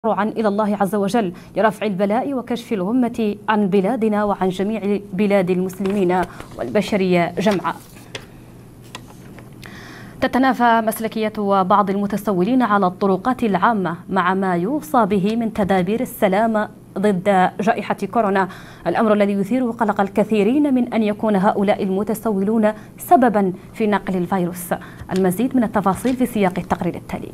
تضرعا إلى الله عز وجل لرفع البلاء وكشف الغمة عن بلادنا وعن جميع بلاد المسلمين والبشرية جمعاء. تتنافى مسلكية بعض المتسولين على الطرقات العامة مع ما يوصى به من تدابير السلامة ضد جائحة كورونا، الأمر الذي يثير قلق الكثيرين من أن يكون هؤلاء المتسولون سببا في نقل الفيروس. المزيد من التفاصيل في سياق التقرير التالي.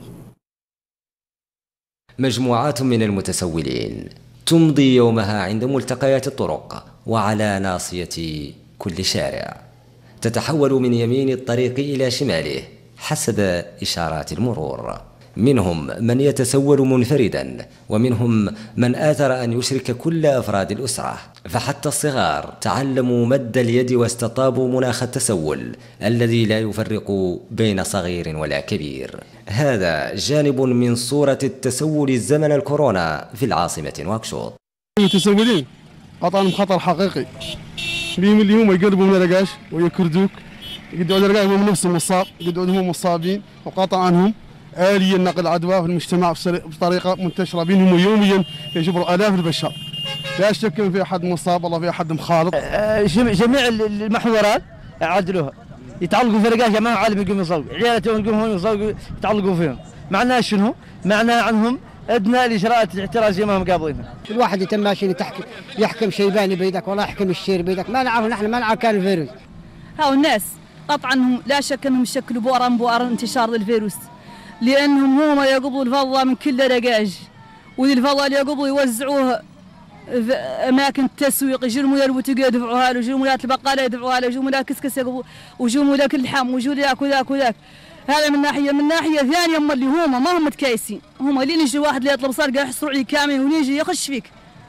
مجموعات من المتسولين تمضي يومها عند ملتقيات الطرق وعلى ناصية كل شارع، تتحول من يمين الطريق إلى شماله حسب إشارات المرور. منهم من يتسول منفردا، ومنهم من آثر أن يشرك كل أفراد الأسرة، فحتى الصغار تعلموا مد اليد واستطابوا مناخ التسول الذي لا يفرق بين صغير ولا كبير. هذا جانب من صورة التسول الزمن الكورونا في العاصمة نواكشوط. المتسولين قطعا خطر حقيقي بهم، اللي هم يقربوا من الرقاش ويكردوك، يقعدوا الرقاش هم نفسهم مصاب، يقعدوا هم مصابين، وقطع عنهم آلية نقل عدوى في المجتمع بطريقة منتشرة بينهم يوميا يجبروا آلاف البشر. لا شك ان في احد مصاب والله في احد مخالط. جميع المحورات يعدلوها، يتعلقوا في رقاش، ما هو عالم يقوم يصلوا، عيالته يقوموا هون يصلوا يتعلقوا فيهم. معناها شنو؟ معناها عنهم ادنى الاجراءات الاحترازيه ما هم قابلينها. الواحد يتم ماشي يحكم شيباني بيدك ولا يحكم الشير بيدك، ما نعرف نحن ما نعرف كان الفيروس. هاو الناس قطعا لا شك انهم يشكلوا بؤر انتشار الفيروس، لانهم هم يقبضوا الفضة من كل رقاج، والفضة اللي يقبضوا يوزعوها في اماكن التسويق، يجوا المولات البوتيقيه يدفعوها له، يجوا المولات البقاله يدفعوها له، يجوا مولات كسكس يقبضوا، ويجوا مولات اللحم، ويجوا ذاك وذاك وذاك. هذا من ناحيه، من ناحيه ثانيه هم اللي هم ما هم متكايسين، هم اللي يجي واحد اللي يطلب سرقه يحصروا عليه كامل ويجي يخش فيك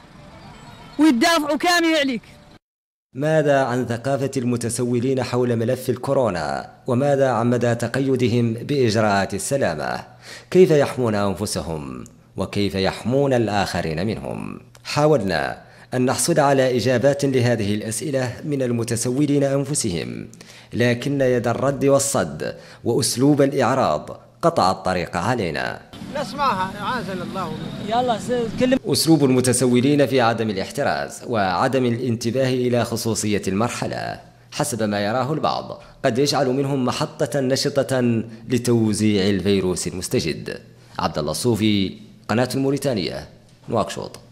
ويدافعوا كامل عليك. ماذا عن ثقافة المتسولين حول ملف الكورونا؟ وماذا عن مدى تقيدهم بإجراءات السلامة؟ كيف يحمون أنفسهم؟ وكيف يحمون الآخرين منهم؟ حاولنا أن نحصل على إجابات لهذه الأسئلة من المتسولين أنفسهم، لكن يد الرد والصد وأسلوب الإعراض قطع الطريق علينا. نسمعها عازل الله. يلا أسلوب المتسولين في عدم الاحتراز وعدم الانتباه إلى خصوصية المرحلة حسب ما يراه البعض قد يجعل منهم محطة نشطة لتوزيع الفيروس المستجد. عبد الله الصوفي، قناة الموريتانية، نواكشوط.